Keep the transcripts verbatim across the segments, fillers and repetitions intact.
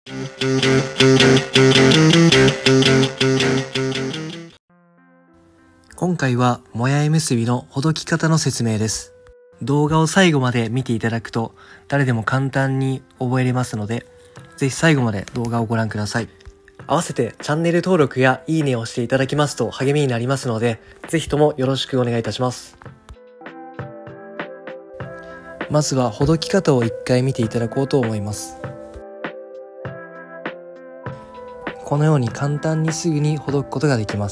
今回はもやい結びのほどき方の説明です。動画を最後まで見ていただくと誰でも簡単に覚えれますので、ぜひ最後まで動画をご覧ください。合わせてチャンネル登録やいいねをしていただきますと励みになりますので、ぜひともよろしくお願いいたします。まずはほどき方を一回見ていただこうと思います。このように簡単にすぐにほどくことができます。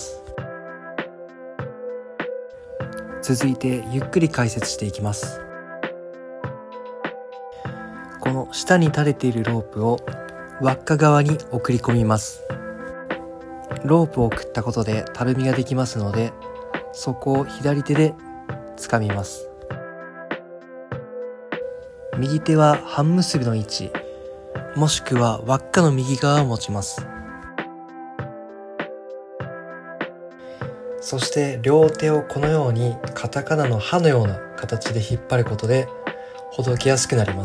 続いてゆっくり解説していきます。この下に垂れているロープを輪っか側に送り込みます。ロープを送ったことでたるみができますので、そこを左手で掴みます。右手は半結びの位置、もしくは輪っかの右側を持ちます。そして両手をこのようにカタカナの刃のような形で引っ張ることでほどきやすくなります。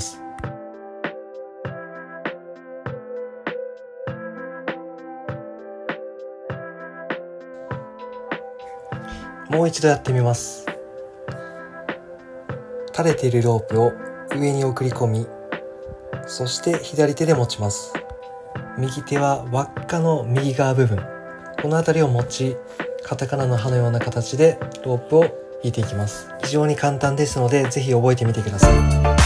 もう一度やってみます。垂れているロープを上に送り込み、そして左手で持ちます。右手は輪っかの右側部分、この辺りを持ち、カタカナの刃のような形でロープを引いていきます。非常に簡単ですので、ぜひ覚えてみてください。